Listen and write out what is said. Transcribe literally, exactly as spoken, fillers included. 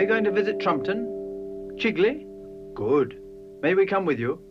Are you going to visit Trumpton? Chigley? Good. May we come with you?